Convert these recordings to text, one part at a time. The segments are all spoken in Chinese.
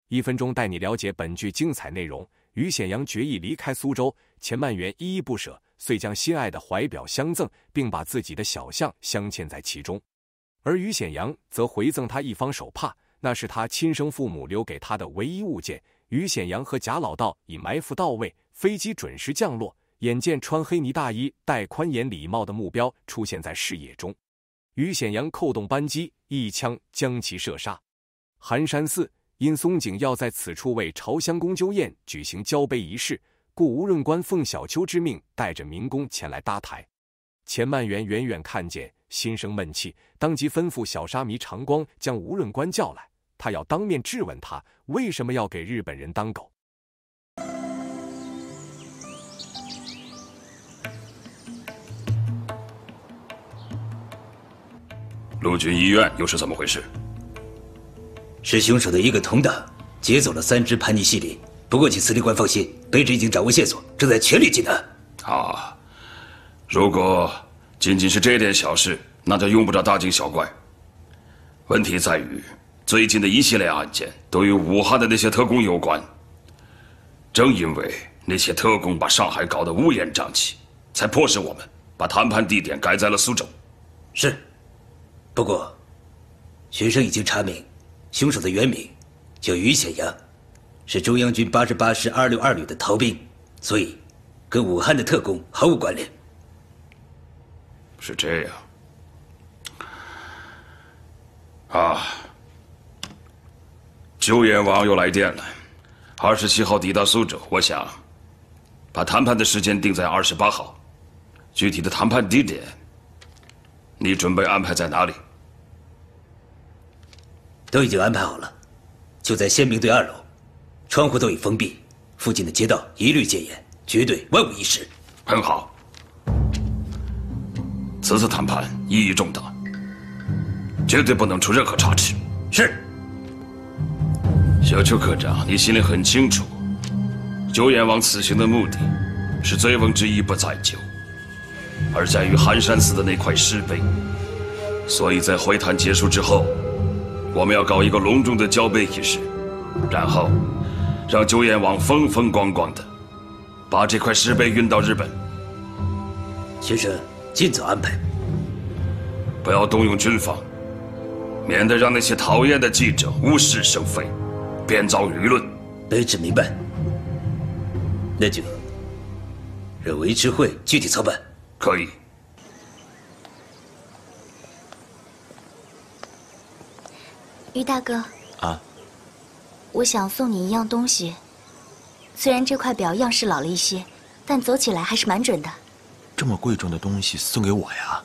1分钟带你了解本剧精彩内容。于显阳决意离开苏州，钱曼媛依依不舍，遂将心爱的怀表相赠，并把自己的小象镶嵌在其中。而于显阳则回赠他一方手帕，那是他亲生父母留给他的唯一物件。于显阳和贾老道已埋伏到位，飞机准时降落。眼见穿黑呢大衣、戴宽檐礼帽的目标出现在视野中，于显阳扣动扳机，一枪将其射杀。寒山寺因松井要在此处为朝香宫鸠宴举行交杯仪式，故吴润官奉小丘之命，带着民工前来搭台。钱曼媛远远看见，心生闷气，当即吩咐小沙弥长光将吴润官叫来，他要当面质问他为什么要给日本人当狗。 陆军医院又是怎么回事？ 是凶手的一个同党劫走了3只叛逆系列，不过请司令官放心，本旨已经掌握线索，正在全力进案。 啊，如果仅仅是这点小事，那就用不着大惊小怪。问题在于，最近的一系列案件都与武汉的那些特工有关。正因为那些特工把上海搞得乌烟瘴气，才迫使我们把谈判地点改在了苏州。 是。不过，学生已经查明，凶手的原名叫于显阳，是中央军88师262旅的逃兵，所以跟武汉的特工毫无关联。 是这样。啊，鸠岩王又来电了，27号抵达苏州，我想把谈判的时间定在28号，具体的谈判地点，你准备安排在哪里？ 都已经安排好了，就在宪兵队2楼，窗户都已封闭，附近的街道一律戒严，绝对万无一失。 很好，此次谈判意义重大，绝对不能出任何差池。 是。 小邱科长，你心里很清楚，鸠岩王此行的目的是醉翁之意不在酒，而在于寒山寺的那块石碑。所以在会谈结束之后，我们要搞一个隆重的交杯仪式，然后让鸠岩王风风光光的把这块石碑运到日本。 先生，尽早安排， 不要动用军方，免得让那些讨厌的记者无事生非，编造舆论。 本旨明白。那就让维持会具体操办。 可以。 于大哥， 啊， 我想送你一样东西。虽然这块表样式老了一些，但走起来还是蛮准的。 这么贵重的东西送给我呀？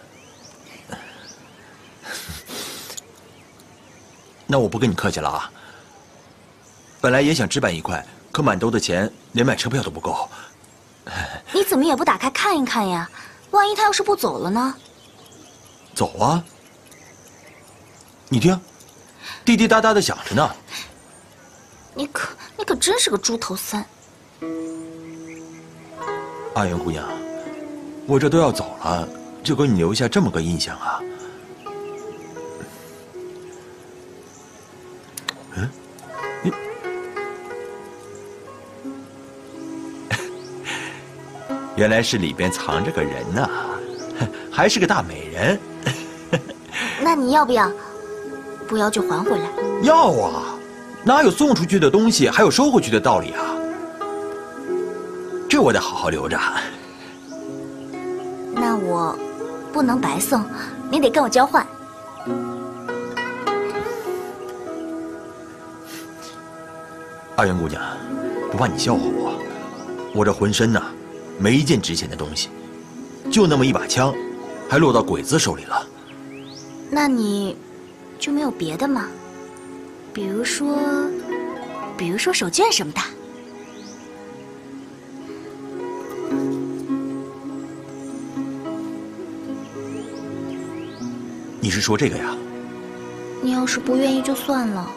那我不跟你客气了啊。本来也想置办一块，可满兜的钱连买车票都不够。 你怎么也不打开看一看呀？万一他要是不走了呢？ 走啊！你听，滴滴答答的响着呢。 你可真是个猪头三。 阿元姑娘，我这都要走了，就给你留下这么个印象啊。嗯，你原来是里边藏着个人呐，还是个大美人。 那你要不要？不要就还回来。 要啊，哪有送出去的东西还有收回去的道理啊？这我得好好留着。 那我不能白送，你得跟我交换。 阿元姑娘，不怕你笑话我，我这浑身呐，没一件值钱的东西，就那么一把枪，还落到鬼子手里了。 那你就没有别的吗？比如说手绢什么的。 你是说这个呀？ 你要是不愿意就算了。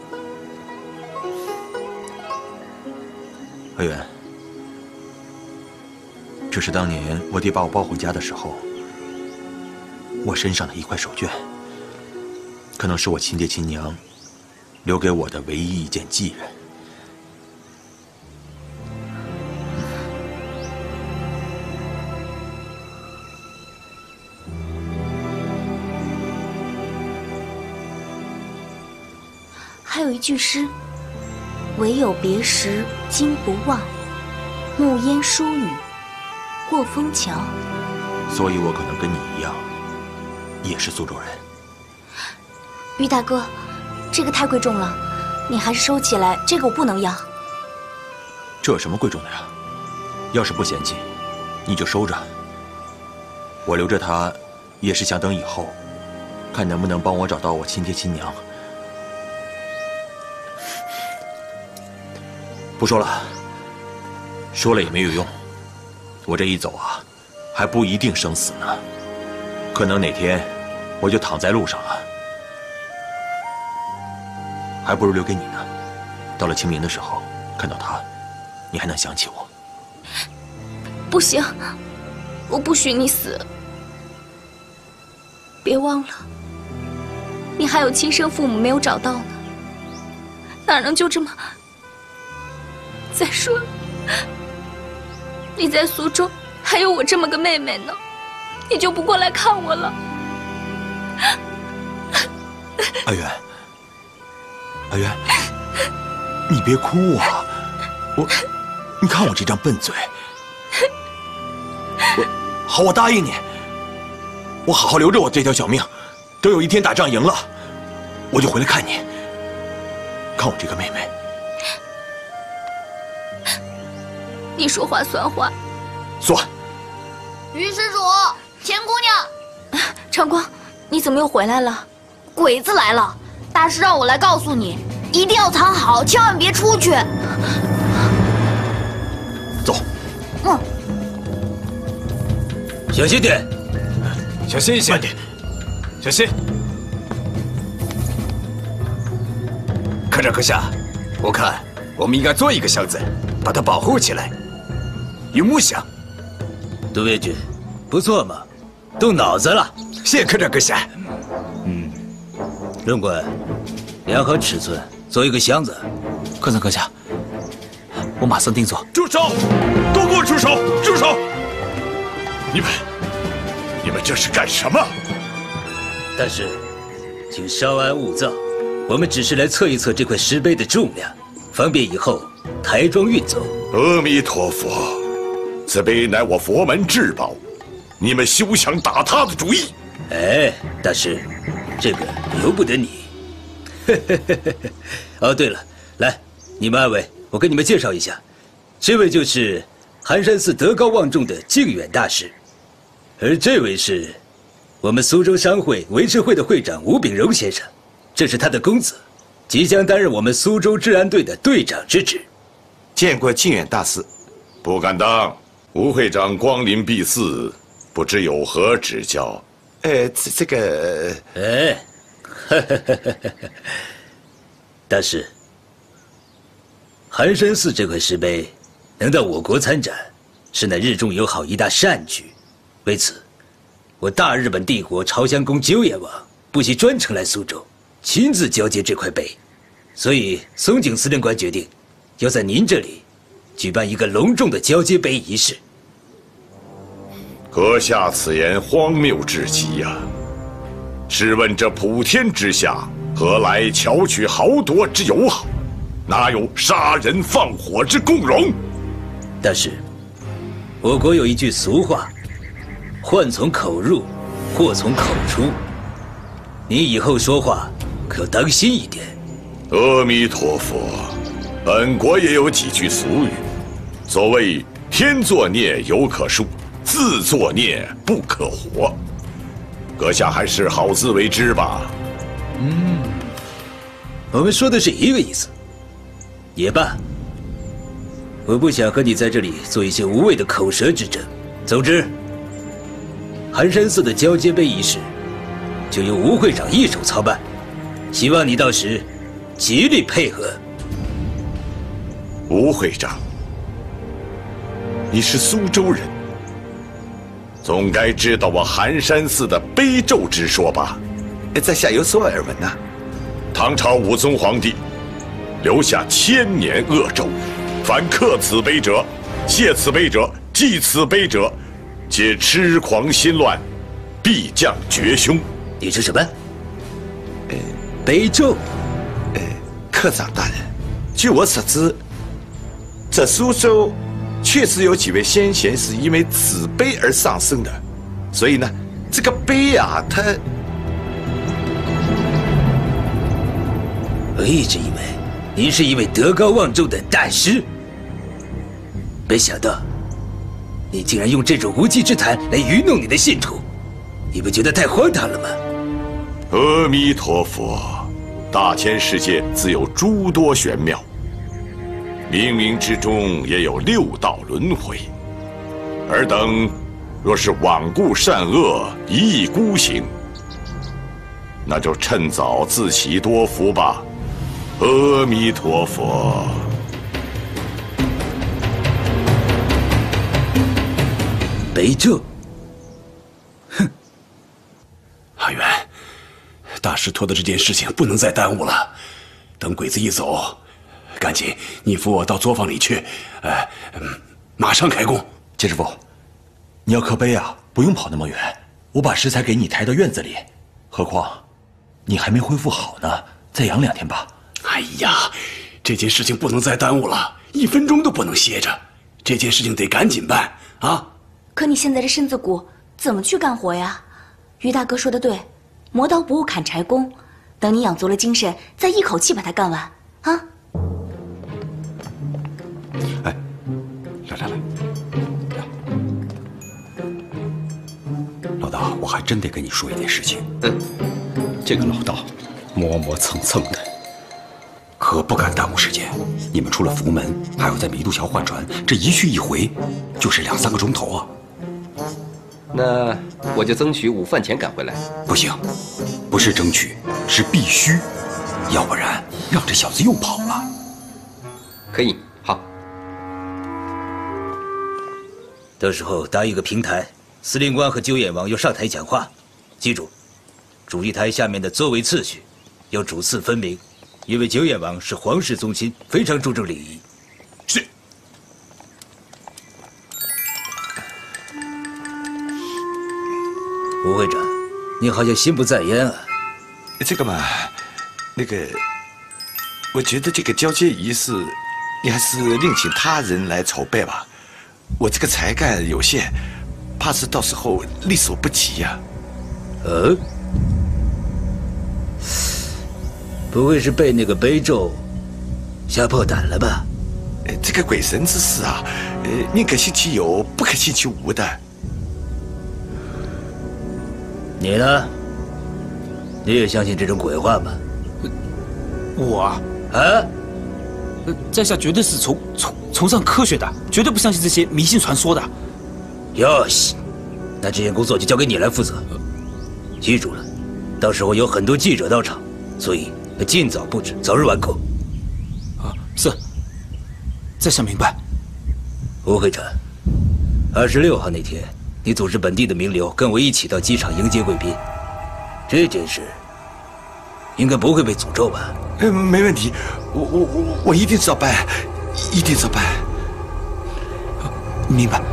阿元，这是当年我爹把我抱回家的时候，我身上的一块手绢，可能是我亲爹亲娘留给我的唯一一件继任。 还有一句诗：“唯有别时今不忘，暮烟疏雨过枫桥。” 所以我可能跟你一样，也是苏州人。 于大哥，这个太贵重了，你还是收起来，这个我不能要。 这有什么贵重的呀？要是不嫌弃，你就收着。我留着它，也是想等以后，看能不能帮我找到我亲爹亲娘。不说了，说了也没有用。我这一走啊，还不一定生死呢，可能哪天我就躺在路上了。还不如留给你呢。到了清明的时候，看到它，你还能想起我。 不行，我不许你死。别忘了，你还有亲生父母没有找到呢，哪能就这么……再说了，你在苏州还有我这么个妹妹呢，你就不过来看我了？ 阿元，阿元，你别哭啊！你看我这张笨嘴。好，我答应你，我好好留着我这条小命，等有一天打仗赢了，我就回来看你，看我这个妹妹。 你说话算话。 算。 于施主，钱姑娘， 长光，你怎么又回来了？ 鬼子来了！大师让我来告诉你，一定要藏好，千万别出去。 走。 小心点， 小心一些，慢点，小心。科长阁下，我看我们应该做一个箱子，把它保护起来。榆木箱。 杜卫军，不错嘛，动脑子了。 谢科长阁下。 任官，量好尺寸，做一个箱子。 科长阁下，我马上定做。 住手！都给我住手！住手！你们这是干什么？ 但是，请稍安勿躁，我们只是来测一测这块石碑的重量，方便以后抬装运走。 阿弥陀佛，此碑乃我佛门至宝，你们休想打他的主意。 哎，大师，这个由不得你。哦，对了，来，你们二位，我给你们介绍一下，这位就是寒山寺德高望重的靖远大师，而这位是我们苏州商会维持会的会长吴炳荣先生，这是他的公子，即将担任我们苏州治安队的队长之职。 见过靖远大师， 不敢当。吴会长光临敝寺，不知有何指教？ 这个， 大师，寒山寺这块石碑能到我国参展，是乃日中友好一大善举。为此，我大日本帝国朝香宫久远王不惜专程来苏州，亲自交接这块碑。所以，松井司令官决定，要在您这里举办一个隆重的交接碑仪式。 阁下此言荒谬至极呀！试问这普天之下，何来巧取豪夺之友好？哪有杀人放火之共荣？ 但是，我国有一句俗话：“患从口入，祸从口出。”你以后说话可当心一点。 阿弥陀佛，本国也有几句俗语，所谓“天作孽犹可恕，自作孽不可活”。阁下还是好自为之吧。 我们说的是一个意思。也罢，我不想和你在这里做一些无谓的口舌之争。总之，寒山寺的交接碑仪式就由吴会长一手操办，希望你到时极力配合。 吴会长，你是苏州人，总该知道我寒山寺的碑咒之说吧？ 在下有所耳闻呐。 唐朝武宗皇帝留下1000年恶咒，凡刻此碑者、谢此碑者、祭此碑者，皆痴狂心乱，必将绝凶。 你是什么？碑咒？ 科长大人，据我所知，这苏州确实有几位先贤是因为此碑而上升的，所以呢，这个碑啊，它…… 我一直以为您是一位德高望重的大师，没想到你竟然用这种无稽之谈来愚弄你的信徒，你不觉得太荒唐了吗？ 阿弥陀佛，大千世界自有诸多玄妙，冥冥之中也有6道轮回。尔等若是罔顾善恶，一意孤行，那就趁早自祈多福吧。阿弥陀佛。 碑咒？ 哼！阿元，大师托的这件事情不能再耽误了。等鬼子一走，赶紧你扶我到作坊里去，马上开工。 谢师傅，你要刻碑啊，不用跑那么远，我把食材给你抬到院子里。何况你还没恢复好呢，再养2天吧。 哎呀，这件事情不能再耽误了，1分钟都不能歇着。这件事情得赶紧办啊！ 可你现在这身子骨怎么去干活呀？于大哥说的对，磨刀不误砍柴工，等你养足了精神，再一口气把它干完啊！ 哎，来，老大，我还真得跟你说一件事情。这个老道磨磨蹭蹭的，可不敢耽误时间。你们出了福门，还要在弥渡桥换船，这一去一回就是2、3个钟头啊。 那我就争取午饭前赶回来。 不行，不是争取，是必须，要不然让这小子又跑了。 可以，好。 到时候搭一个平台，司令官和鸠眼王要上台讲话，记住，主席台下面的座位次序要主次分明，因为鸠眼王是皇室宗亲，非常注重礼仪。 是。 吴会长，你好像心不在焉啊。 这个嘛，那个，我觉得这个交接仪式，你还是另请他人来筹备吧。我这个才干有限，怕是到时候力所不及呀。 不会是被那个碑咒吓破胆了吧？ 这个鬼神之事啊，宁可信其有，不可信其无的。 你呢？你也相信这种鬼话吗？ 我啊，在下绝对是崇尚科学的，绝对不相信这些迷信传说的。 哟西，那这件工作就交给你来负责。记住了，到时候有很多记者到场，所以要尽早布置，早日完工。 啊，是。在下明白。 吴会长，26号那天，你组织本地的名流跟我一起到机场迎接贵宾。这件事应该不会被诅咒吧？ 没问题，我一定照办，一定照办。 明白。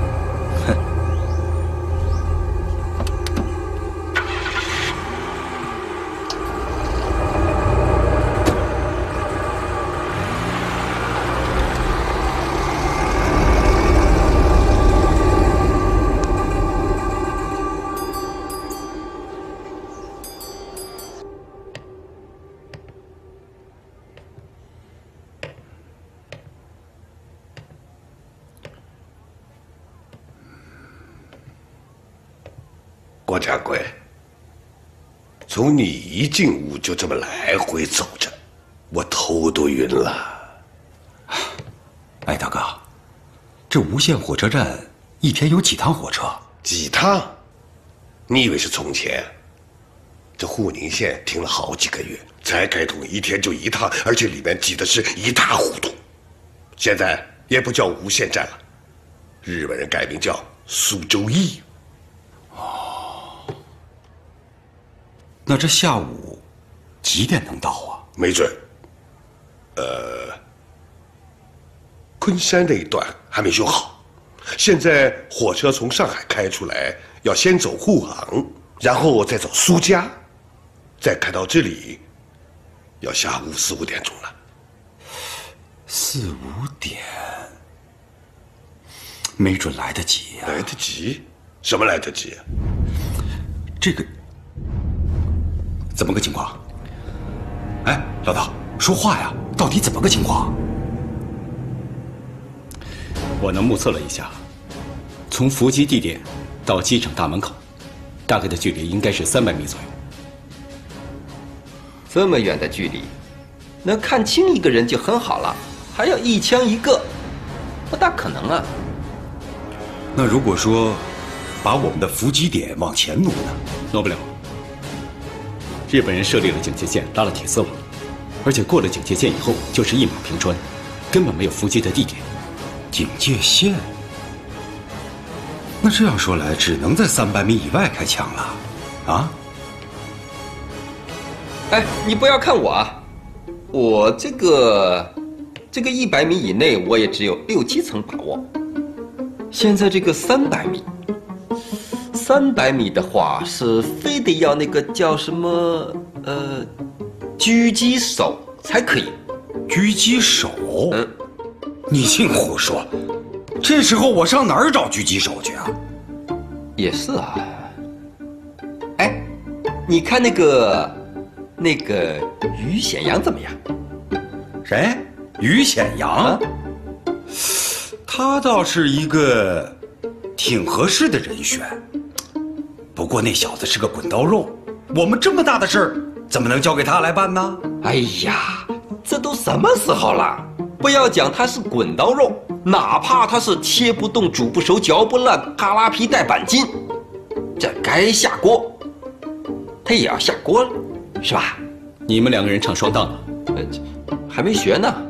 郭掌柜，从你一进屋就这么来回走着，我头都晕了。 哎，大哥，这无线火车站一天有几趟火车？ 几趟？你以为是从前？这沪宁线停了好几个月，才开通一天就1趟，而且里面挤的是一塌糊涂。现在也不叫无线站了，日本人改名叫苏州驿。 那这下午几点能到啊？ 没准。昆山那一段还没修好，现在火车从上海开出来，要先走沪杭，然后再走苏家，再开到这里，要下午4、5点钟了。 4、5点，没准来得及呀。 来得及？什么来得及？ 这个怎么个情况？哎，老大，说话呀！到底怎么个情况？ 我呢目测了一下，从伏击地点到机场大门口，大概的距离应该是300米左右。 这么远的距离，能看清一个人就很好了，还要一枪一个，不大可能啊。 那如果说把我们的伏击点往前挪呢？ 挪不了。日本人设立了警戒线，拉了铁丝网，而且过了警戒线以后就是一马平川，根本没有伏击的地点。 警戒线？那这样说来，只能在300米以外开枪了，啊？ 哎，你不要看我啊，我这个100米以内，我也只有6、7成把握。现在这个300米，300米的话是非得要那个叫什么狙击手才可以。 狙击手？你净胡说！这时候我上哪儿找狙击手去啊？ 也是啊。哎，你看那个于显阳怎么样？ 谁？于显阳？他倒是一个挺合适的人选。不过那小子是个滚刀肉，我们这么大的事儿怎么能交给他来办呢？ 哎呀，这都什么时候了？不要讲他是滚刀肉，哪怕他是切不动、煮不熟、嚼不烂、哈拉皮带板筋，这该下锅，他也要下锅了，是吧？ 你们2个人唱双档了？ 还没学呢。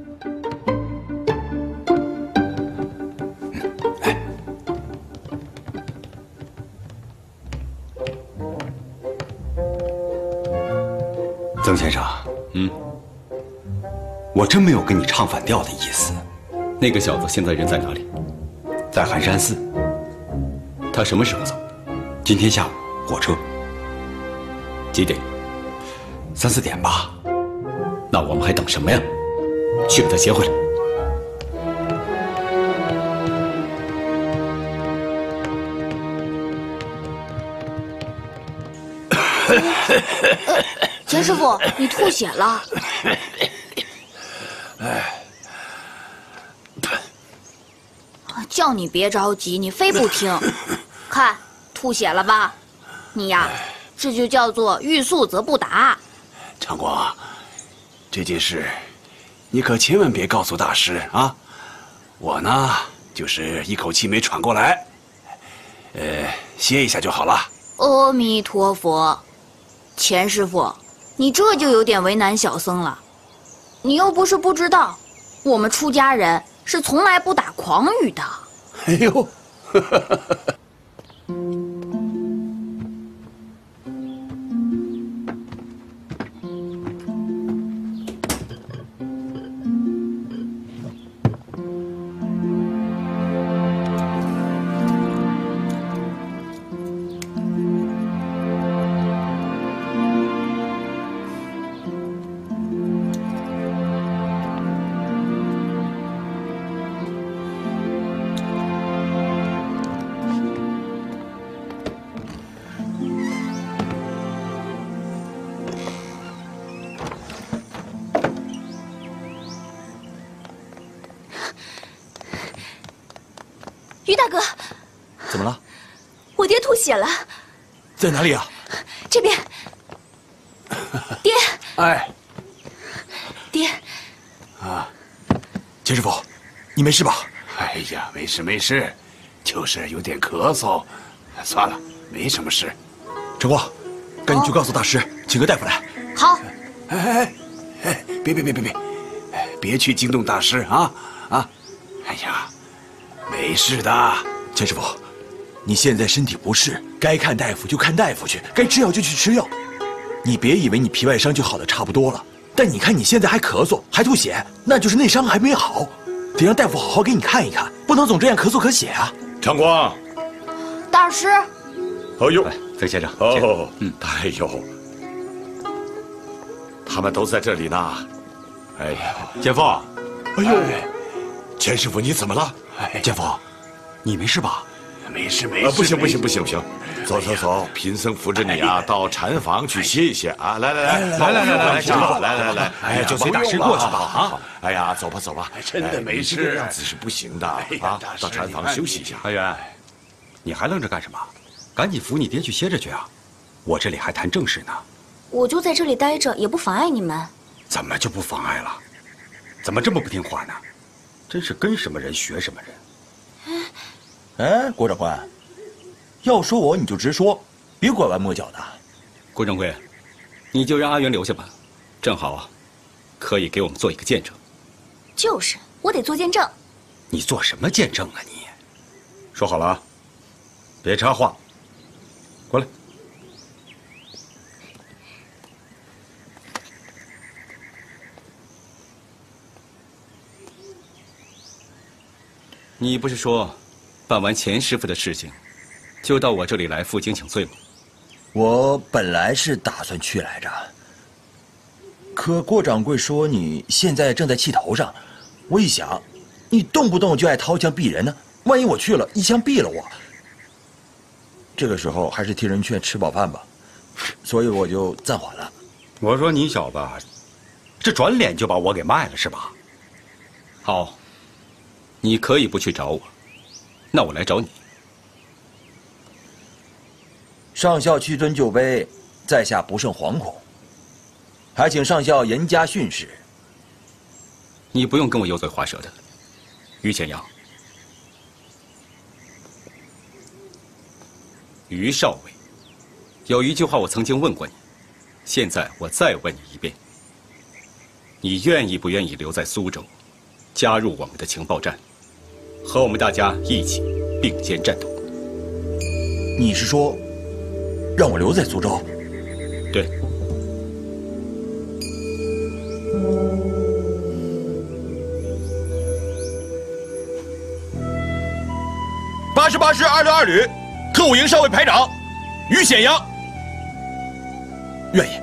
曾先生，我真没有跟你唱反调的意思。 那个小子现在人在哪里？ 在寒山寺。 他什么时候走？ 今天下午火车。 几点 ？3、4点吧。 那我们还等什么呀？去把他接回来。 钱师傅，你吐血了。叫你别着急，你非不听。看，吐血了吧？你呀，这就叫做欲速则不达。 长光，这件事你可千万别告诉大师啊！我呢，就是一口气没喘过来，歇一下就好了。 阿弥陀佛，钱师傅，你这就有点为难小僧了。你又不是不知道，我们出家人是从来不打诳语的。 哎呦， 于大哥， 怎么了？ 我爹吐血了。 在哪里啊？ 这边。爹。 哎。 爹。 啊， 钱师傅，你没事吧？ 哎呀，没事没事，就是有点咳嗽。算了，没什么事。 晨光，赶紧去告诉大师，请个大夫来。 好。 哎，别去惊动大师啊！哎呀。没事的， 钱师傅，你现在身体不适，该看大夫就看大夫去，该吃药就去吃药。你别以为你皮外伤就好的差不多了， 但你看你现在还咳嗽，还吐血，那就是内伤还没好，得让大夫好好给你看一看，不能总这样咳嗽咳血啊。 长光， 大师。 哎呦， 费先生， 哦，哎呦，他们都在这里呢。哎呀， 建峰， 哎呦，钱师傅你怎么了？ 建峰，你没事吧？ 没事没事。 不行不行不行不行，走走走，贫僧扶着你啊，到禅房去歇一歇啊！来来来来来来来，长老，来来来，哎， 就随大师过去吧啊！ 哎呀，走吧走吧， 真的没事， 这个样子是不行的啊！到禅房休息一下。 阿元，你还愣着干什么？赶紧扶你爹去歇着去啊！我这里还谈正事呢。 我就在这里待着，也不妨碍你们。 怎么就不妨碍了？怎么这么不听话呢？真是跟什么人学什么人。 哎，郭长官，要说我你就直说，别拐弯抹角的。 郭掌柜，你就让阿元留下吧，正好啊，可以给我们做一个见证。 就是，我得做见证。 你做什么见证啊你？说好了啊，别插话。过来。你不是说办完钱师傅的事情，就到我这里来负荆请罪吗？ 我本来是打算去来着，可郭掌柜说你现在正在气头上，我一想，你动不动就爱掏枪毙人呢，万一我去了，一枪毙了我，这个时候还是听人劝，吃饱饭吧，所以我就暂缓了。 我说你小子，这转脸就把我给卖了是吧？好。你可以不去找我，那我来找你。 上校屈尊就卑，在下不胜惶恐，还请上校严加训示。 你不用跟我油嘴滑舌的，于显阳，于少尉，有一句话我曾经问过你，现在我再问你一遍：你愿意不愿意留在苏州，加入我们的情报站？和我们大家一起并肩战斗。 你是说，让我留在苏州？ 对。 88师262旅特务营少尉排长于显阳，愿意。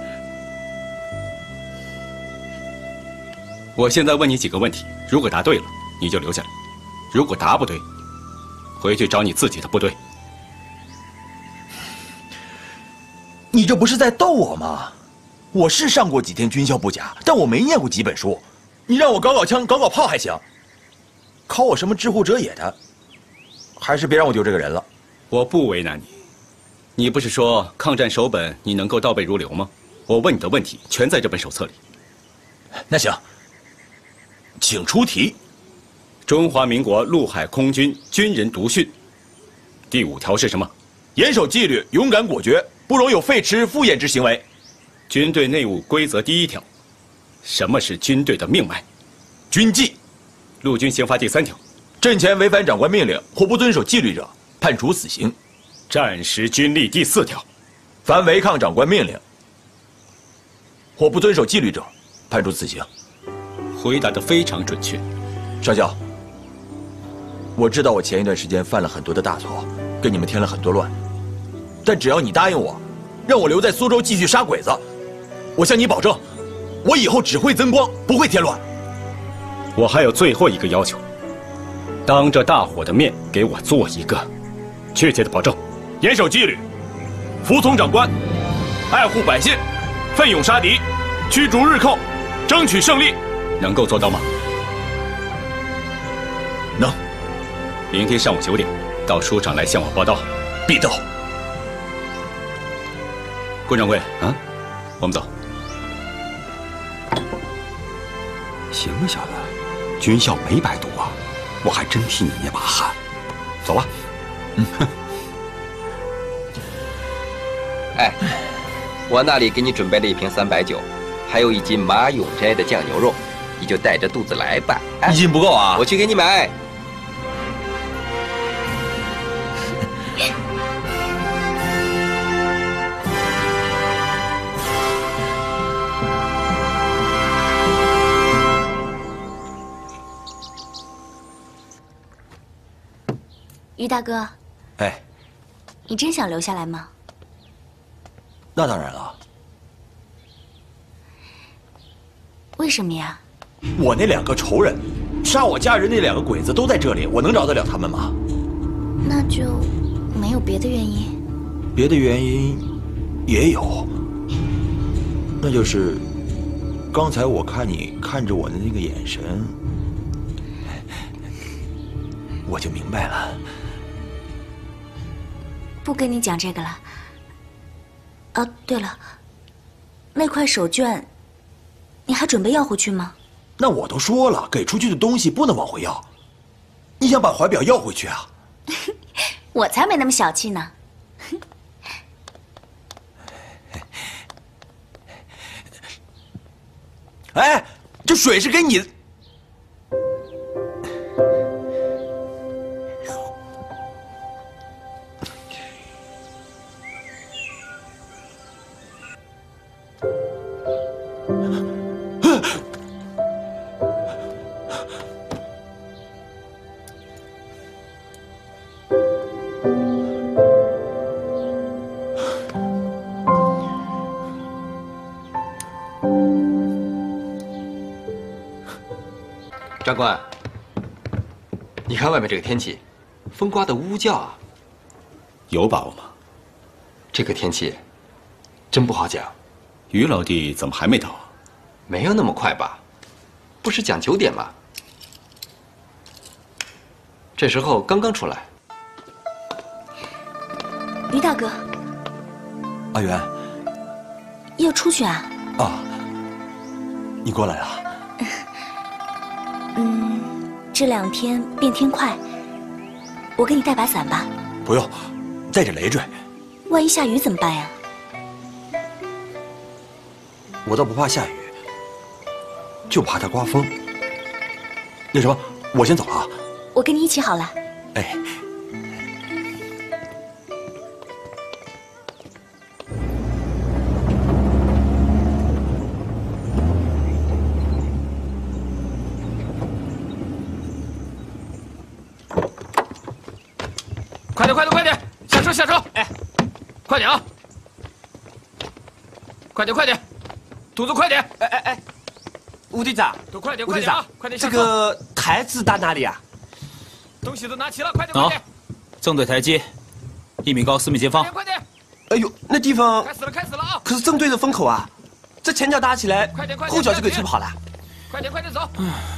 我现在问你几个问题，如果答对了，你就留下来。如果答不对，回去找你自己的部队。 你这不是在逗我吗？我是上过几天军校不假，但我没念过几本书。你让我搞搞枪、搞搞炮还行，考我什么知乎者也的，还是别让我丢这个人了。 我不为难你，你不是说抗战手本你能够倒背如流吗？我问你的问题全在这本手册里。 那行，请出题。 中华民国陆海空军军人读训，第5条是什么？ 严守纪律，勇敢果决，不容有废弛敷衍之行为。 军队内务规则第1条，什么是军队的命脉？ 军纪。 陆军刑法第3条， 阵前违反长官命令或不遵守纪律者，判处死刑。 战时军例第4条， 凡违抗长官命令或不遵守纪律者，判处死刑。 回答得非常准确。 上校，我知道我前一段时间犯了很多的大错，跟你们添了很多乱，但只要你答应我，让我留在苏州继续杀鬼子，我向你保证，我以后只会增光，不会添乱。 我还有最后一个要求，当着大伙的面给我做一个确切的保证： 严守纪律，服从长官，爱护百姓，奋勇杀敌，驱逐日寇，争取胜利。 能够做到吗？ 能。 明天上午9点到书场来向我报到。 必到。 郭掌柜，啊，我们走。行啊，小子，军校没白读啊，我还真替你捏把汗。走吧。 哎，我那里给你准备了一瓶300酒，还有1斤马永斋的酱牛肉，你就带着肚子来吧。 1斤不够啊， 我去给你买。 于大哥， 哎， 你真想留下来吗？ 那当然了。 为什么呀？ 我那2个仇人，杀我家人那2个鬼子都在这里，我能饶得了他们吗？ 那就没有别的原因？ 别的原因也有，那就是刚才我看你看着我的那个眼神，我就明白了。 不跟你讲这个了。啊，对了，那块手绢，你还准备要回去吗？ 那我都说了，给出去的东西不能往回要。你想把怀表要回去啊？ 我才没那么小气呢。 哎，这水是给你的。 长官，你看外面这个天气，风刮得呜呜叫啊。 有把握吗？ 这个天气，真不好讲。 于老弟怎么还没到啊？ 没有那么快吧？不是讲9点吗？这时候刚刚出来。 于大哥， 阿元， 要出去啊？ 啊，你过来了。 这2天变天快，我给你带把伞吧。 不用，在这累赘。 万一下雨怎么办呀？ 我倒不怕下雨，就怕它刮风。那什么，我先走了啊。 我跟你一起好了。 哎。 快点，快点，快点！下车，下车！哎，快点啊！快点，快点！兔子，快点！ 哎，吴队长， 都快点，快点啊！快点下车！ 这个台子到哪里啊？ 东西都拿齐了，快点，快点！ 正对台阶，1米高4米见方。 快点！ 哎呦，那地方开始了，开始了啊！ 可是正对着风口啊，这前脚搭起来， 快点，快点！ 后脚就给吹跑了。 快点，快点走！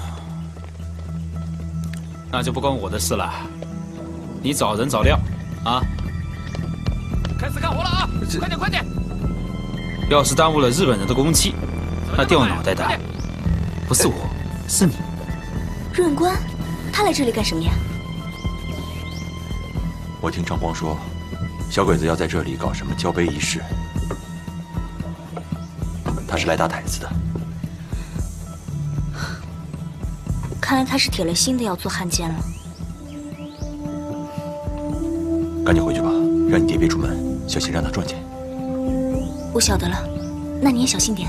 那就不关我的事了。你找人找料，啊！ 开始干活了啊！快点，快点！ 要是耽误了日本人的工期，那掉脑袋的不是我，是你。 润官，他来这里干什么呀？ 我听张荒说，小鬼子要在这里搞什么交杯仪式，他是来打台子的。 看来他是铁了心的要做汉奸了。 赶紧回去吧，让你爹别出门，小心让他撞见。 我晓得了，那你也小心点。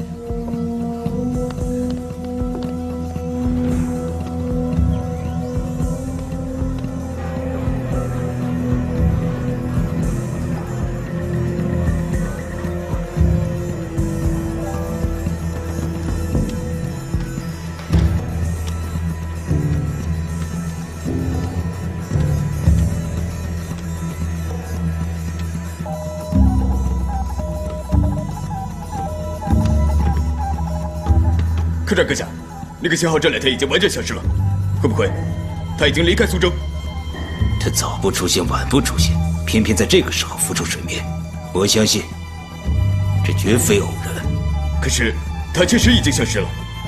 科长阁下，那个信号这2天已经完全消失了，会不会他已经离开苏州？ 他早不出现，晚不出现，偏偏在这个时候浮出水面。我相信，这绝非偶然。 可是他确实已经消失了。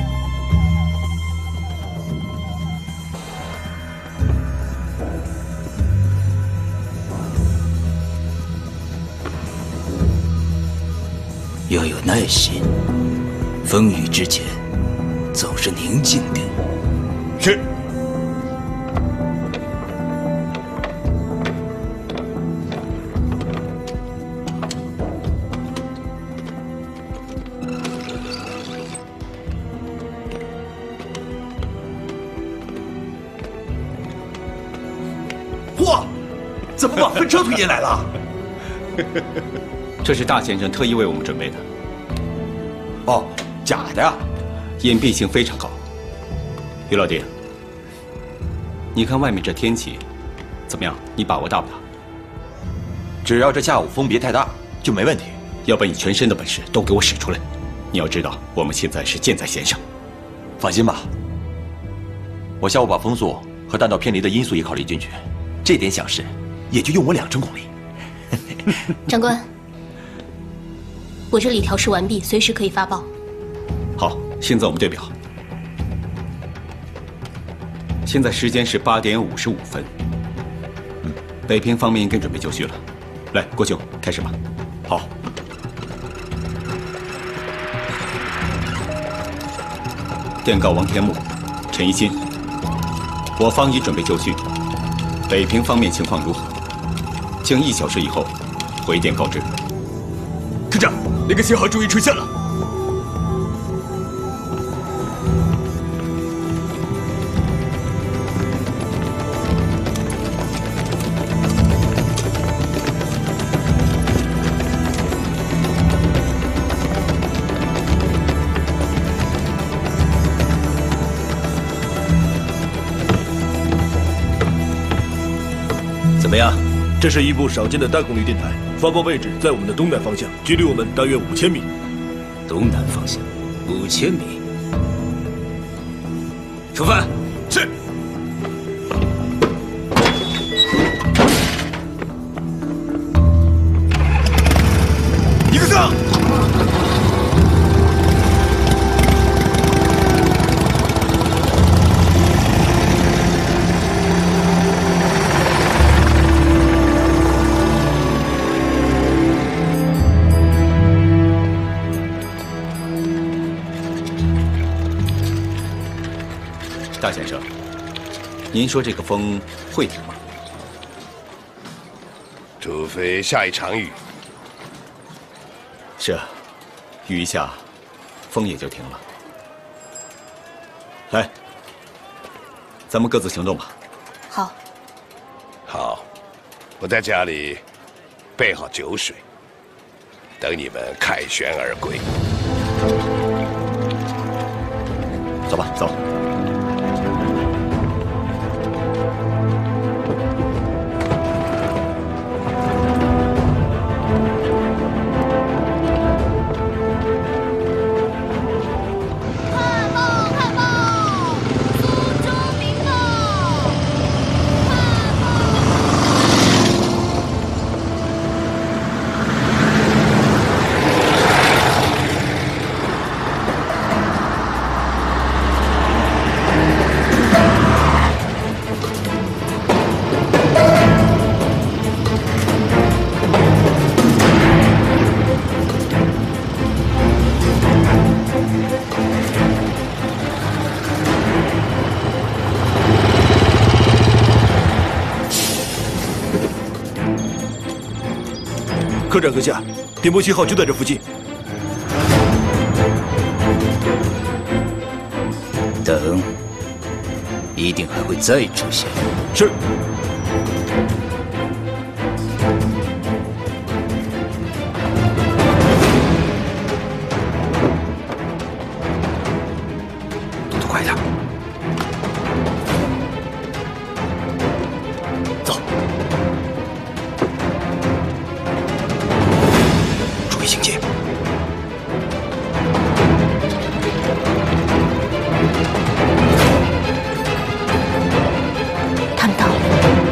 要有耐心，风雨之前，总是宁静点。 是。 嚯，怎么把分车推进来了？ 这是大先生特意为我们准备的。 哦，假的呀， 隐蔽性非常高。于老弟，你看外面这天气，怎么样？你把握大不大？ 只要这下午风别太大，就没问题。 要把你全身的本事都给我使出来。你要知道，我们现在是箭在弦上。 放心吧，我下午把风速和弹道偏离的因素也考虑进去，这点小事也就用我2成功力。 长官，我这里调试完毕，随时可以发报。 好，现在我们对表，现在时间是8点55分。北平方面应该准备就绪了。来，郭兄，开始吧。 好。 电告王天木、陈一新，我方已准备就绪。北平方面情况如何？请1小时以后回电告知。 科长，那个信号终于出现了。 怎么样？这是一部少见的大功率电台，发报位置在我们的东南方向，距离我们大约5000米。 东南方向，5000米。出发。 是。一个上。 大先生，您说这个风会停吗？ 除非下一场雨。 是啊，雨一下，风也就停了。来，咱们各自行动吧。 好。 好，我在家里备好酒水，等你们凯旋而归。 走吧，走。 科长阁下，电波信号就在这附近。 等，一定还会再出现。 是。 动作快点。走。注意行进。 他们到了。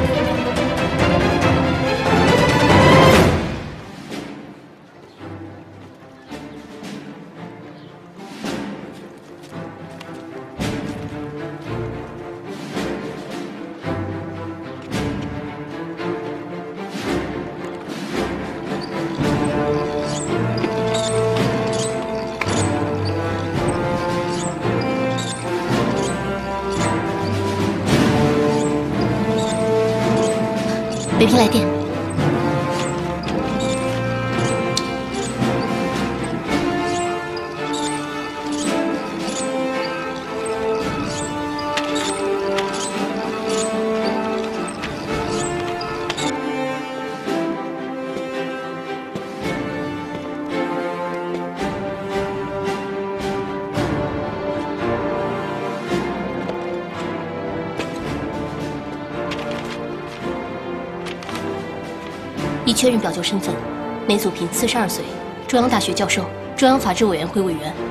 北平来电。 确认表舅身份，梅祖平，42岁，中央大学教授，中央法制委员会委员。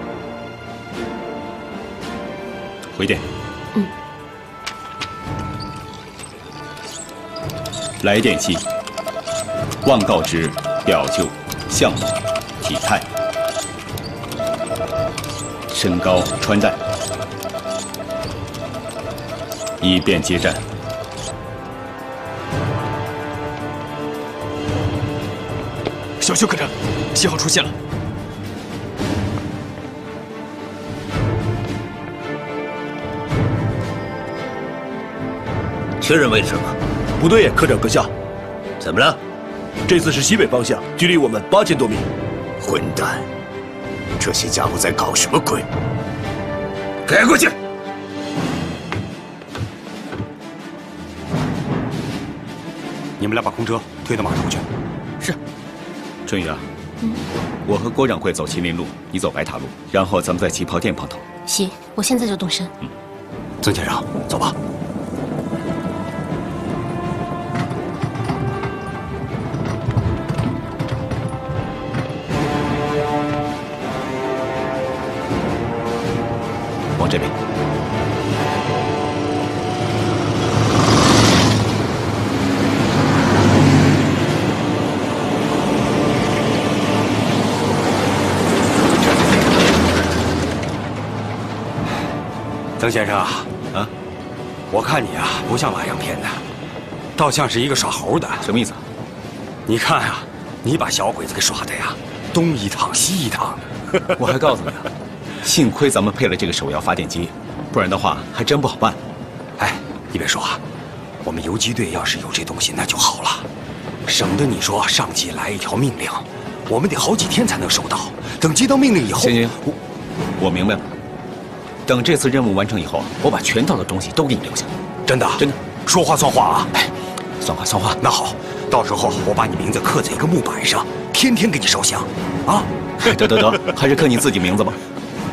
回电。 嗯。 来电信，望告知表舅相貌、体态、身高、穿戴，以便接战。 小邱科长，信号出现了。 确认位置了吗？ 不对呀，科长阁下。 怎么了？ 这次是西北方向，距离我们8000多米。 混蛋！这些家伙在搞什么鬼？开过去！ 你们俩把空车推到码头去。 是。春雨啊，我和郭掌柜走麒麟路，你走白塔路，然后咱们在旗袍店碰头。 行，我现在就动身。 曾先生，走吧。 往这边。 曾先生啊，我看你啊，不像马上骗的，倒像是一个耍猴的。 什么意思？ 你看啊，你把小鬼子给耍的呀，东一趟西一趟的。 我还告诉你啊，幸亏咱们配了这个手摇发电机，不然的话还真不好办。 哎，你别说啊，我们游击队要是有这东西那就好了，省得你说上级来一条命令，我们得好几天才能收到。等接到命令以后， 行，我明白了。等这次任务完成以后，我把全套的东西都给你留下。 真的？ 真的。 说话算话啊！ 哎，算话算话。 那好，到时候我把你名字刻在一个木板上，天天给你烧香，啊！ 得，还是刻你自己名字吧。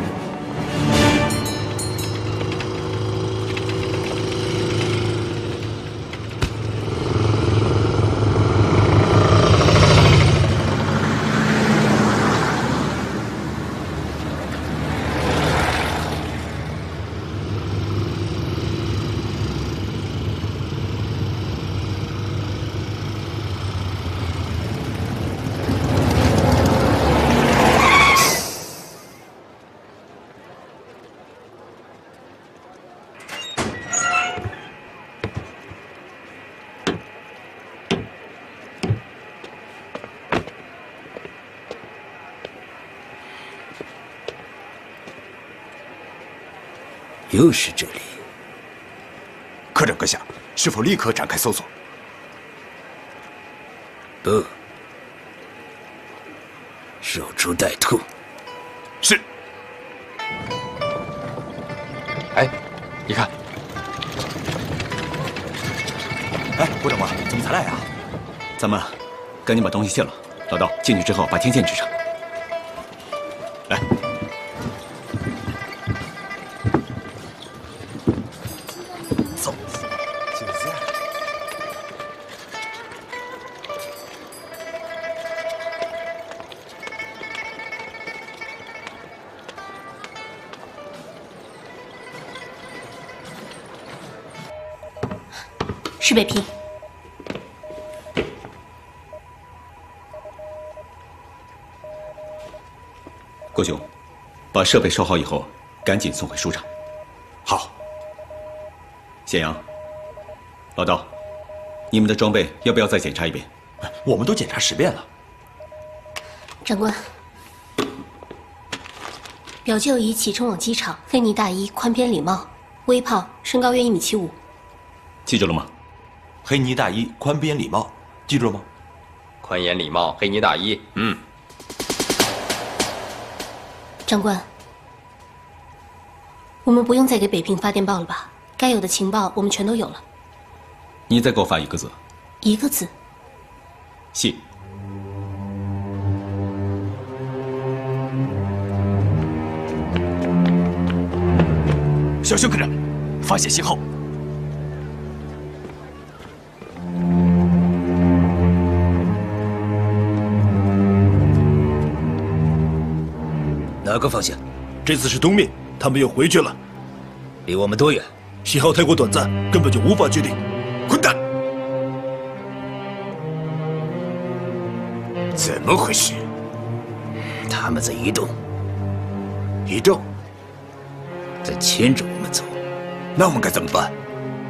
又是这里。 科长阁下，是否立刻展开搜索？ 不，守株待兔。 是。哎，你看。哎，郭长官，怎么才来呀？ 咱们赶紧把东西卸了。老道，进去之后把天线支上。来。 走。就这样。 石北平。 郭兄，把设备收好以后，赶紧送回书场。 好。 咸阳，老道，你们的装备要不要再检查一遍？ 我们都检查10遍了。 长官，表舅已启程往机场，黑呢大衣，宽边礼帽，微胖，身高约1.75米。 记住了吗？ 黑呢大衣，宽边礼帽，记住了吗？ 宽檐礼帽，黑呢大衣。 长官，我们不用再给北平发电报了吧？该有的情报我们全都有了。 你再给我发一个字。 一个字。 信。 小熊科长，发现信号。 哪个方向？ 这次是东面，他们又回去了。 离我们多远？ 信号太过短暂，根本就无法确定。 混蛋！怎么回事？他们在移动， 移动， 在牵着我们走。 那我们该怎么办？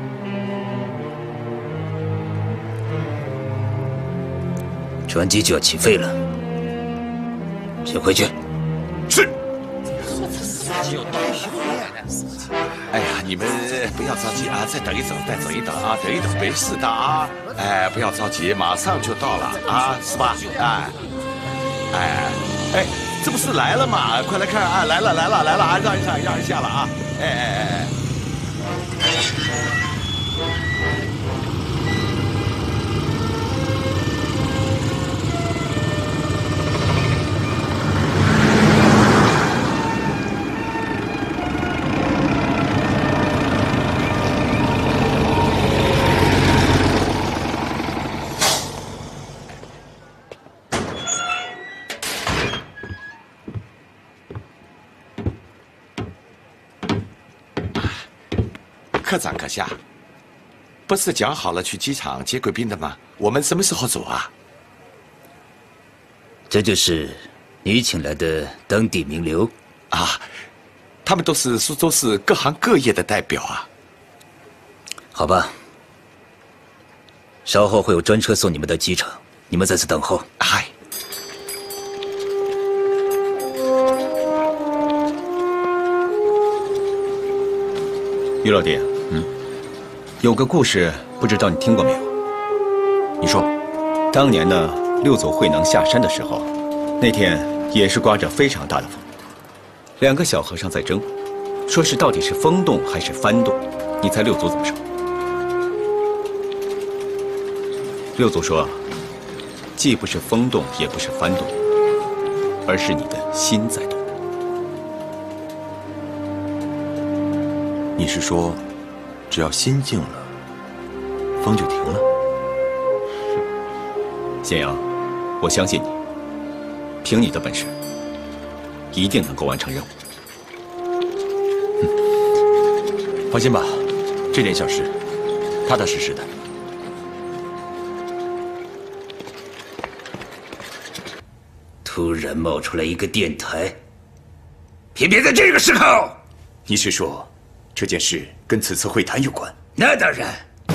船机就要起飞了，先回去。 是。 哎呀，你们不要着急啊，再等一等，再等一等啊，等一等，没事的啊。哎，不要着急，马上就到了啊，是吧？哎，这不是来了吗？快来看啊，来了啊，让一下了啊！哎。科长阁下，不是讲好了去机场接贵宾的吗？我们什么时候走啊？ 这就是你请来的当地名流啊，他们都是苏州市各行各业的代表啊。 好吧，稍后会有专车送你们到机场，你们在此等候。 嗨。 于老弟，有个故事，不知道你听过没有？ 你说， 当年呢，六祖慧能下山的时候，那天也是刮着非常大的风，两个小和尚在争，说是到底是风动还是幡动，你猜六祖怎么说？六祖说，既不是风动，也不是幡动，而是你的心在动。 你是说，只要心静了，风就停了？ 咸阳，我相信你，凭你的本事，一定能够完成任务。 放心吧，这点小事，踏踏实实的。 突然冒出来一个电台，偏偏在这个时候。 你是说？这件事跟此次会谈有关？ 那当然，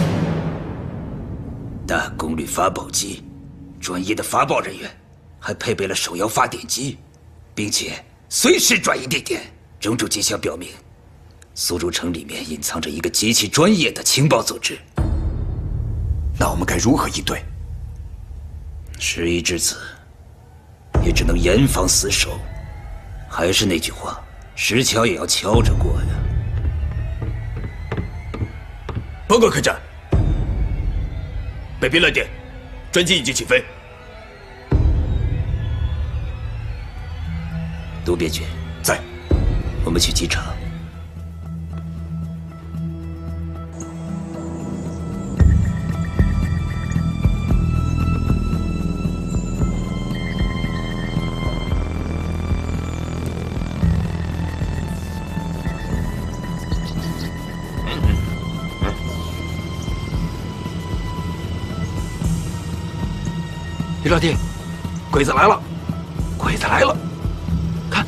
大功率发报机，专业的发报人员，还配备了手摇发电机，并且随时转移地点。种种迹象表明，苏州城里面隐藏着一个极其专业的情报组织。 那我们该如何应对？ 事已至此，也只能严防死守。还是那句话，石桥也要敲着过呀。 报告科长，北平来电，专机已经起飞。 都边军在， 我们去机场。 李老弟，鬼子来了！鬼子来了！看，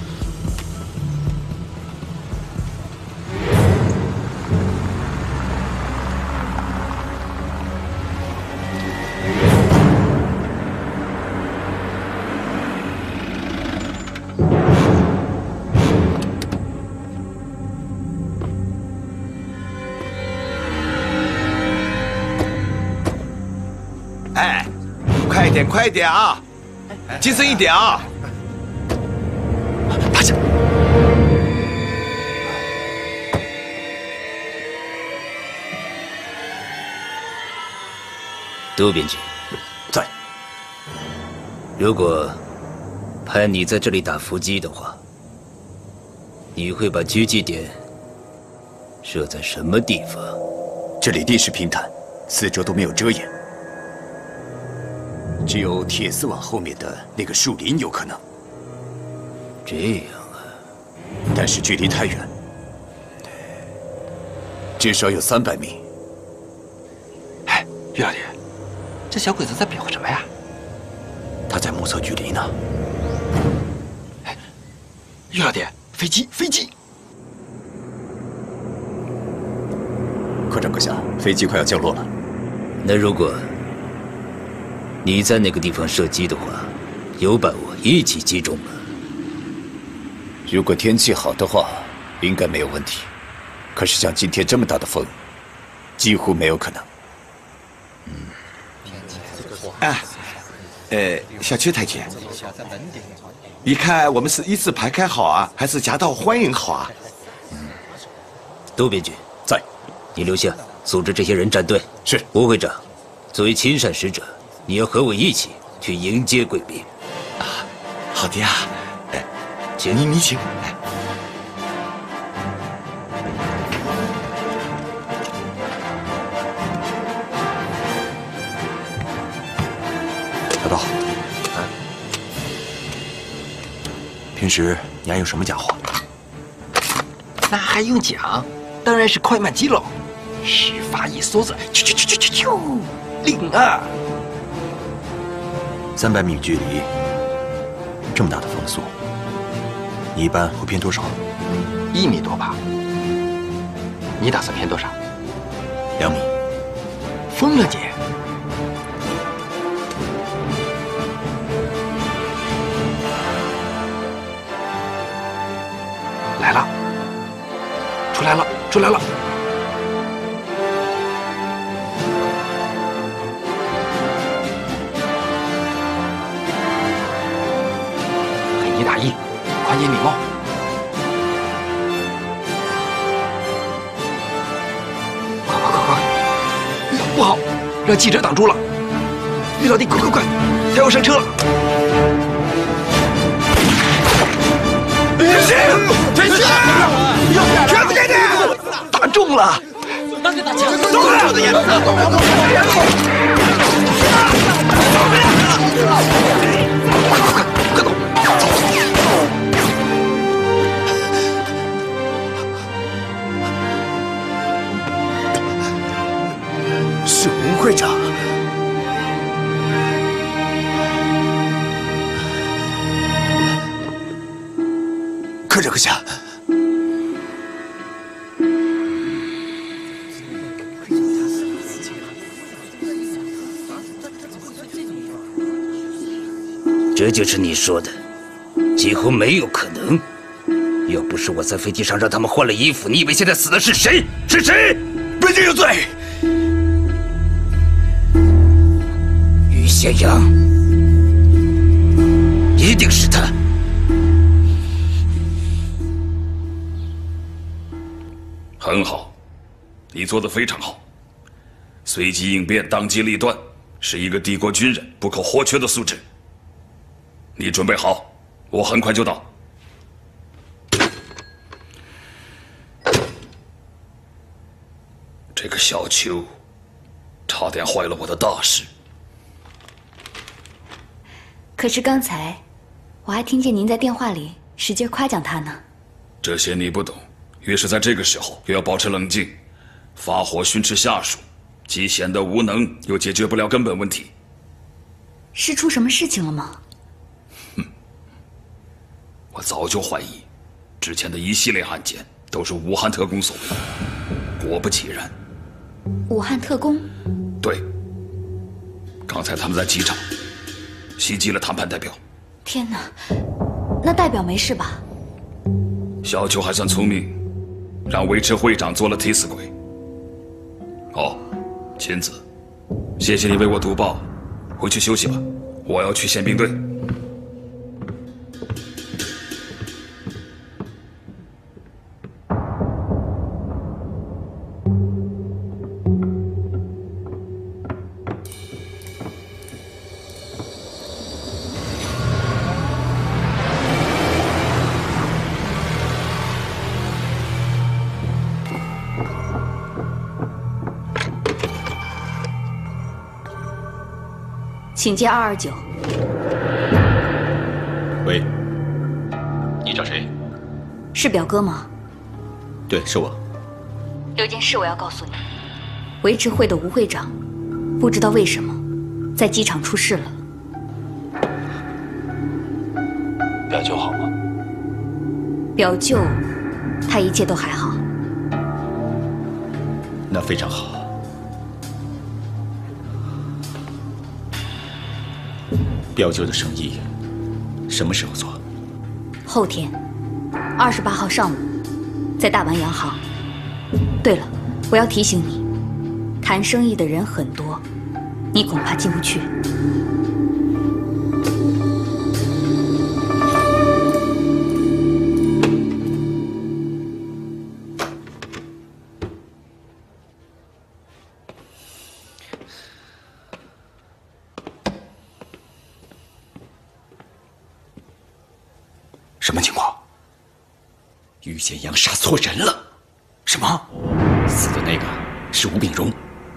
哎，快点啊！谨慎一点啊！ 趴下。 都边军在。 如果派你在这里打伏击的话，你会把狙击点设在什么地方？ 这里地势平坦，四周都没有遮掩。只有铁丝网后面的那个树林有可能。 这样啊， 但是距离太远，至少有300米。 哎，于老弟，这小鬼子在比划什么呀？ 他在目测距离呢。 哎，于老弟，飞机，飞机！ 科长阁下，飞机快要降落了。 那如果你在那个地方射击的话，有把握一起击中吗？ 如果天气好的话，应该没有问题。可是像今天这么大的风，几乎没有可能。 啊，小邱太监，你看我们是一字排开好啊，还是夹道欢迎好啊？ 都编剧在， 你留下组织这些人站队。 是， 吴会长，作为亲善使者，你要和我一起去迎接贵宾。 啊，好的呀。 请你请。 小道，平时你还有什么家伙？ 那还用讲？当然是快慢机喽！十发一梭子，啾，领啊 ！300米距离，这么大的风速，你一般会偏多少 ？1米多吧。你打算偏多少 ？2米。 疯了你！来了，出来了，出来了！给你打1，宽衣礼貌。快快快快！不好，让记者挡住了！于老弟，快快快，他要上车了！天心，天心，全部给你！打中了！走是吴会长。科长阁下， 这就是你说的，几乎没有可能。要不是我在飞机上让他们换了衣服，你以为现在死的是谁？是谁？ 本君有罪。 于显阳，一定是他。 很好，你做得非常好。随机应变、当机立断，是一个帝国军人不可或缺的素质。你准备好，我很快就到。这个小邱，差点坏了我的大事。 可是刚才，我还听见您在电话里使劲夸奖他呢。 这些你不懂。越是在这个时候，又要保持冷静，发火训斥下属，既显得无能，又解决不了根本问题。 是出什么事情了吗？ 我早就怀疑，之前的一系列案件都是武汉特工所为。果不其然， 武汉特工？ 对，刚才他们在机场袭击了谈判代表。 天哪，那代表没事吧？ 小邱还算聪明，让维持会长做了替死鬼。哦，亲子，谢谢你为我读报，回去休息吧，我要去宪兵队。 请接229。 喂，你找谁？ 是表哥吗？ 对，是我。 有件事我要告诉你，维持会的吴会长，不知道为什么，在机场出事了。 表舅好吗？ 表舅，他一切都还好。 那非常好。表舅的生意什么时候做？ 后天，28号上午，在大丸洋行。对了，我要提醒你，谈生意的人很多，你恐怕进不去。 什么情况？ 于显阳杀错人了。 什么？ 死的那个是吴炳荣。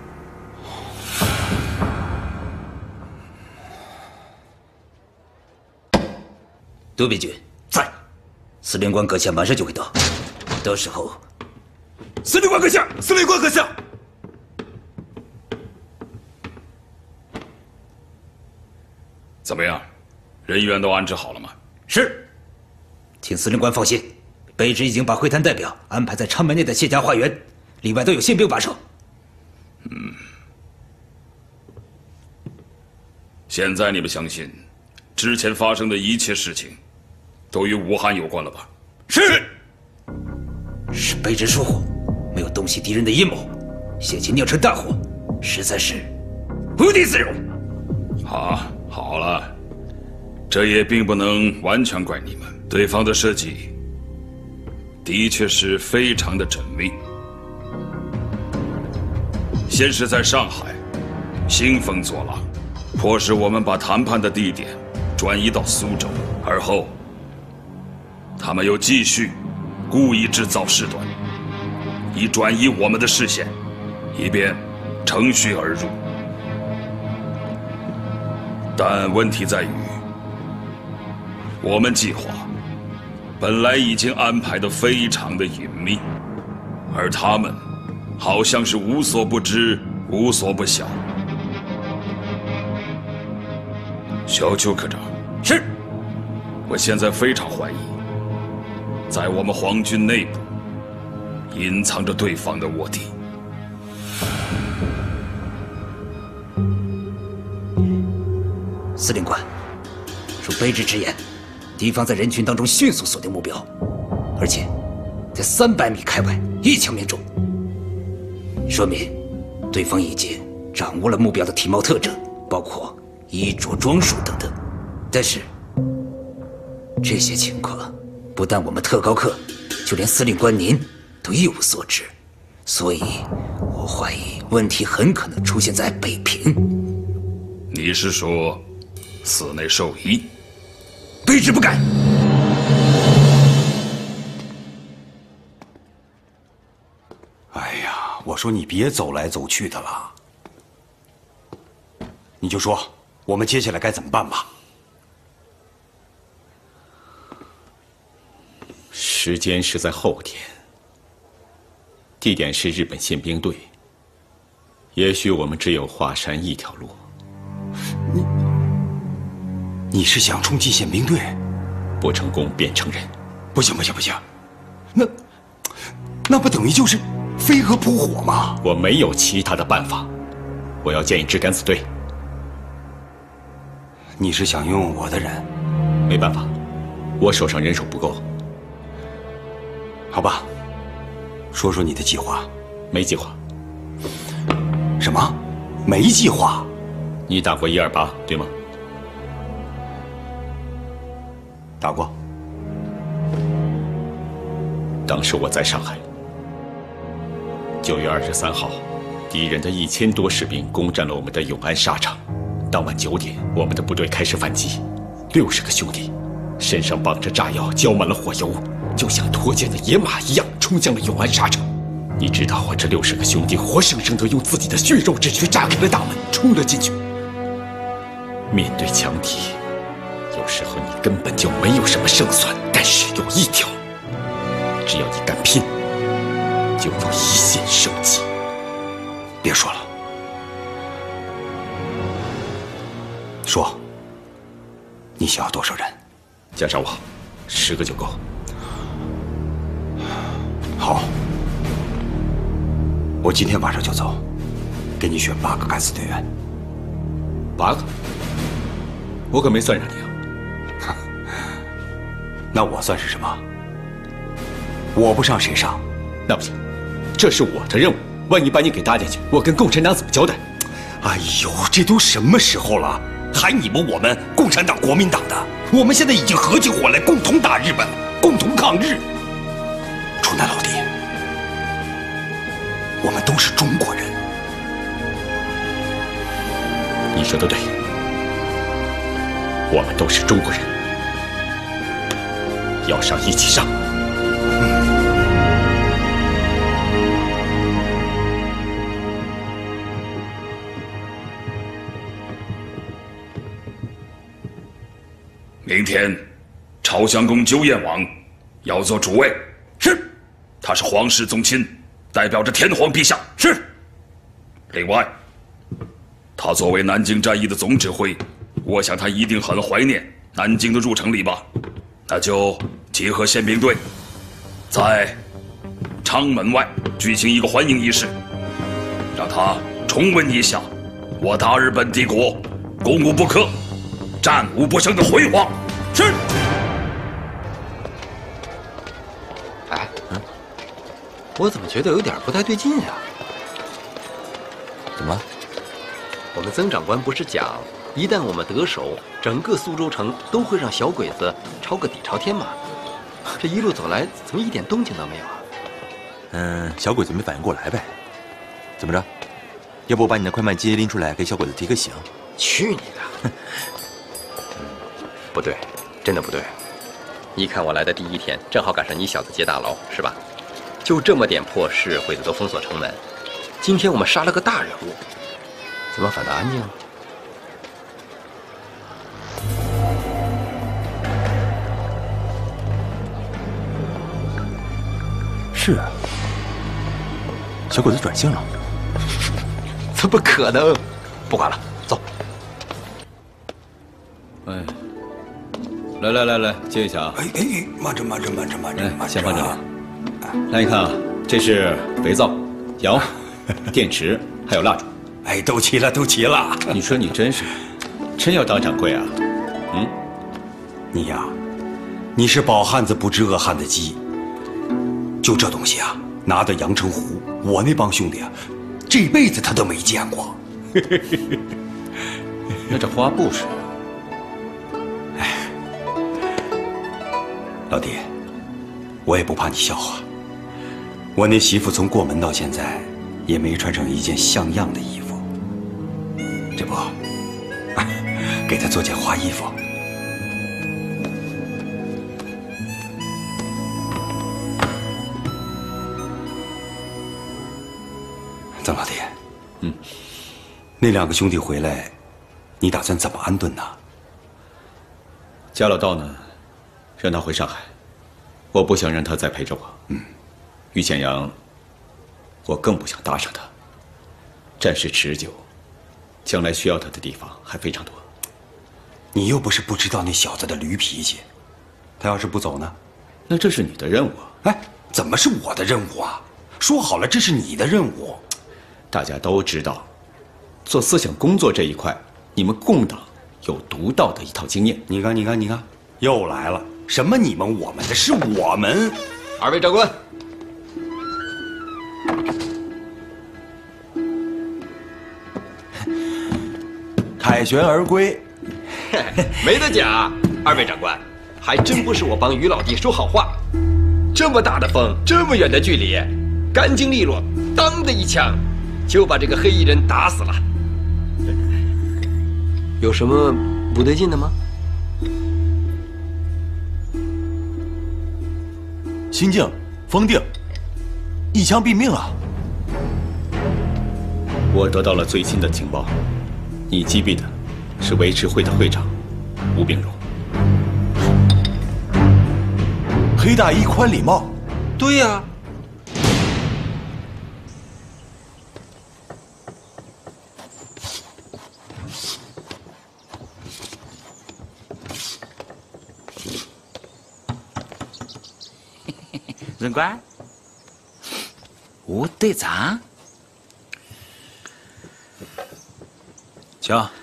杜秉军在，司令官阁下马上就会到，到时候。 司令官阁下，司令官阁下。 怎么样，人员都安置好了吗？ 是。请司令官放心，卑职已经把会谈代表安排在昌门内的谢家花园，里外都有宪兵把守。 现在你们相信，之前发生的一切事情，都与武汉有关了吧？ 是。是卑职疏忽，没有洞悉敌人的阴谋，险情酿成大祸，实在是无地自容。 好了，这也并不能完全怪你们。对方的设计的确是非常的缜密。先是在上海兴风作浪，迫使我们把谈判的地点转移到苏州，而后他们又继续故意制造事端，以转移我们的视线，以便乘虚而入。但问题在于，我们计划本来已经安排得非常的隐秘，而他们好像是无所不知、无所不晓。小邱科长， 是。 我现在非常怀疑，在我们皇军内部隐藏着对方的卧底。 司令官，如卑职直言，敌方在人群当中迅速锁定目标，而且在300米开外一枪命中，说明对方已经掌握了目标的体貌特征，包括衣着装束等等。但是这些情况不但我们特高课，就连司令官您都一无所知，所以我怀疑问题很可能出现在北平。 你是说寺内授仪？ 卑职不敢。 哎呀，我说你别走来走去的了，你就说我们接下来该怎么办吧。 时间是在后天，地点是日本宪兵队。也许我们只有华山一条路。 你是想冲击宪兵队？ 不成功便成仁。 不行不行不行，那不等于就是飞蛾扑火吗？ 我没有其他的办法，我要建一支敢死队。 你是想用我的人？ 没办法，我手上人手不够。 好吧，说说你的计划。 没计划。 什么？没计划？ 你打过128对吗？ 打过。 当时我在上海。9月23号，敌人的1000多士兵攻占了我们的永安沙场。当晚9点，我们的部队开始反击，60个兄弟身上绑着炸药，浇满了火油，就像脱缰的野马一样冲向了永安沙场。你知道，我这60个兄弟活生生地用自己的血肉之躯炸开了大门，冲了进去。面对强敌，有时候你根本就没有什么胜算，但是有一条， 只要你敢拼，就能一线生机。别说了，说，你想要多少人？ 加上我，10个就够。 好，我今天晚上就走，给你选8个敢死队员。 8个？我可没算上你啊。 那我算是什么？我不上谁上？ 那不行，这是我的任务。万一把你给搭进去，我跟共产党怎么交代？ 哎呦，这都什么时候了，还你们我们共产党、国民党的？我们现在已经合起伙来，共同打日本，共同抗日。楚南老弟，我们都是中国人。 你说的对，我们都是中国人，要上一起上。 明天，朝香宫九眼王要做主位。是，他是皇室宗亲，代表着天皇陛下。是。另外，他作为南京战役的总指挥，我想他一定很怀念南京的入城礼吧。那就结合宪兵队，在昌门外举行一个欢迎仪式，让他重温一下我大日本帝国攻无不克、战无不胜的辉煌。是。 哎，我怎么觉得有点不太对劲呀？ 怎么？ 我们曾长官不是讲，一旦我们得手，整个苏州城都会让小鬼子抄个底朝天吗？这一路走来，怎么一点动静都没有啊？ 小鬼子没反应过来呗。怎么着？要不我把你的快慢机拎出来，给小鬼子提个醒？ 去你的！不对，真的不对。你看我来的第一天，正好赶上你小子劫大牢，是吧？就这么点破事，鬼子都封锁城门。今天我们杀了个大人物，怎么反倒安静了？ 是啊，小鬼子转性了。 怎么可能？不管了，走。 哎，来，接一下啊！ 哎，慢着， 先放这里。来，你看啊，这是肥皂、药、电池，还有蜡烛。 哎，都齐了。 你说你真要当掌柜啊？ 你呀，你是饱汉子不知饿汉子饥。就这东西啊，拿到阳澄湖，我那帮兄弟啊，这辈子他都没见过。 那这花布是？ 哎，老弟，我也不怕你笑话。我那媳妇从过门到现在，也没穿上一件像样的衣服。这不，给她做件花衣服。曾老弟，那2个兄弟回来，你打算怎么安顿呢？ 家老道呢，让他回上海，我不想让他再陪着我。于显阳，我更不想搭上他。战事持久，将来需要他的地方还非常多。 你又不是不知道那小子的驴脾气，他要是不走呢？ 那这是你的任务啊！ 哎，怎么是我的任务啊？说好了，这是你的任务。 大家都知道，做思想工作这一块，你们共党有独到的一套经验。 你看，又来了，什么你们我们的，是我们。 2位长官， 凯旋而归， 没得假。2位长官，还真不是我帮于老弟说好话。这么大的风，这么远的距离，干净利落，当的一枪，就把这个黑衣人打死了。有什么不对劲的吗？ 心境封定，一枪毙命啊！ 我得到了最新的情报，你击毙的是维持会的会长吴炳荣。 黑大衣宽礼帽， 对呀。 任官，吴队长，瞧，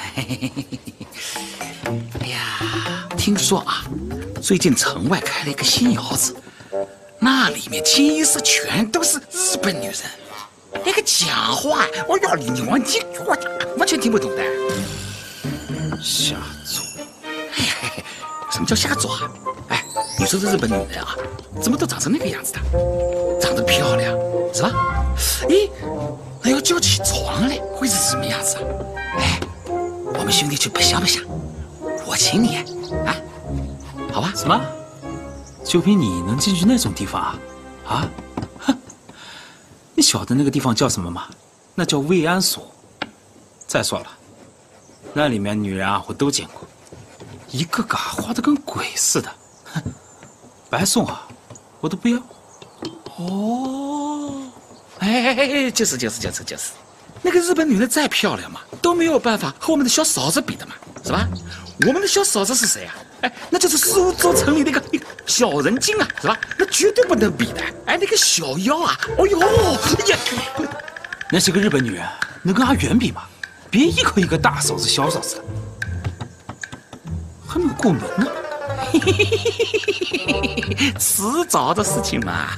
哎呀，听说啊，最近城外开了一个新窑子，那里面清一色全都是日本女人，那个讲话，我要你完全听不懂的。下作，哎，什么叫下作啊？哎，你说这日本女人啊，怎么都长成那个样子的？长得漂亮是吧？咦，那要叫起床来会是什么样子啊？哎，我们兄弟去想不想？我请你啊，好吧？ 什么？就凭你能进去那种地方啊？啊？哼！你晓得那个地方叫什么吗？那叫慰安所。再说了，那里面女人啊，我都见过，一个个花得跟鬼似的，哼，白送啊，我都不要。哦，哎，就是，那个日本女人再漂亮嘛，都没有办法和我们的小嫂子比的嘛，是吧？我们的小嫂子是谁啊？哎，那就是苏州城里那个小人精啊，是吧？那绝对不能比的。哎，那个小妖啊，哦呦呀，那些个日本女人能跟阿元比吗？别一口一个大嫂子、小嫂子的，还没有过门呢。迟早的事情嘛。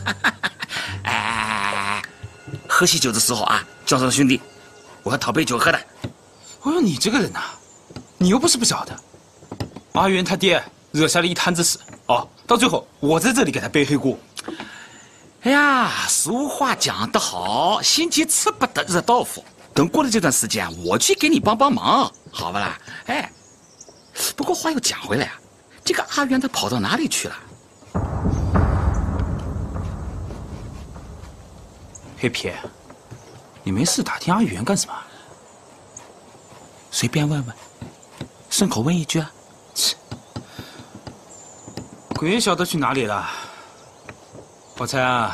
哎，喝喜酒的时候啊，叫上兄弟，我要讨杯酒喝的。哎呦，你这个人呐，你又不是不晓得，阿元他爹惹下了一摊子事哦，到最后我在这里给他背黑锅。哎呀，俗话讲得好，先前吃不得热豆腐，等过了这段时间，我去给你帮帮忙，好不啦？哎，不过话又讲回来啊，这个阿元他跑到哪里去了？黑皮，你没事打听阿元干什么？随便问问，顺口问一句啊。切，鬼晓得去哪里了。我猜啊，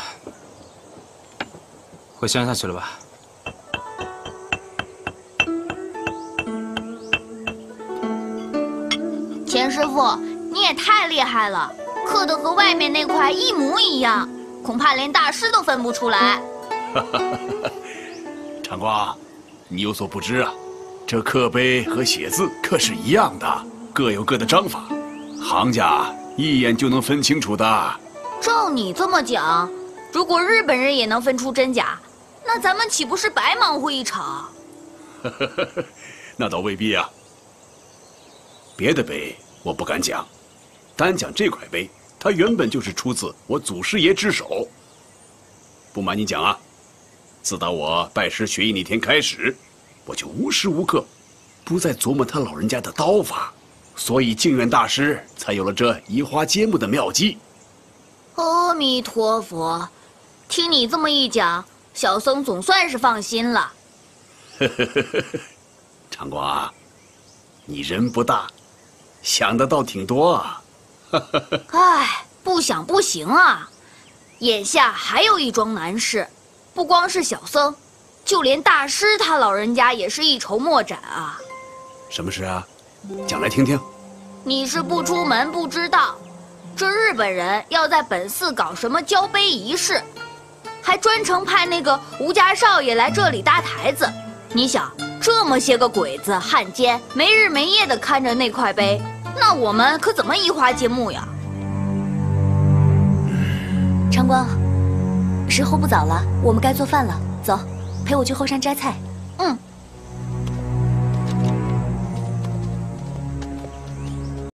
回乡下去了吧？ 钱师傅，你也太厉害了，刻的和外面那块一模一样，恐怕连大师都分不出来。 长光，你有所不知啊，这刻碑和写字可是一样的，各有各的章法，行家一眼就能分清楚的。 照你这么讲，如果日本人也能分出真假，那咱们岂不是白忙活一场？ 那倒未必啊。别的碑我不敢讲，单讲这块碑，它原本就是出自我祖师爷之手。不瞒你讲啊，自打我拜师学艺那天开始，我就无时无刻不在琢磨他老人家的刀法，所以净远大师才有了这移花接木的妙计。 阿弥陀佛，听你这么一讲，小僧总算是放心了。 长光啊，你人不大，想的倒挺多啊。 唉，不想不行啊，眼下还有一桩难事，不光是小僧，就连大师他老人家也是一筹莫展啊。 什么事啊？讲来听听。 你是不出门不知道，这日本人要在本寺搞什么交碑仪式，还专程派那个吴家少爷来这里搭台子。你想，这么些个鬼子汉奸，没日没夜的看着那块碑，那我们可怎么移花接木呀？ 长光，时候不早了，我们该做饭了，走，陪我去后山摘菜。 嗯。